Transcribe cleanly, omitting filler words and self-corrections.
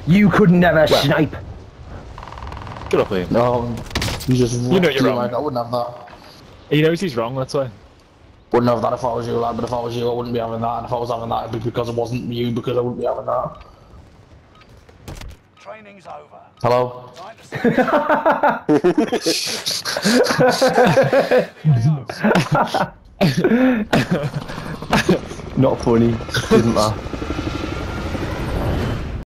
You could never snipe. Good up, Liam. No, you just You know you're wrong. like, I wouldn't have that. He knows he's wrong, that's why. Wouldn't have that if I was you, lad, but if I was you, I wouldn't be having that. And if I was having that, it'd be because it wasn't you, because I wouldn't be having that. Training's over. Hello? Time to Not funny, isn't that?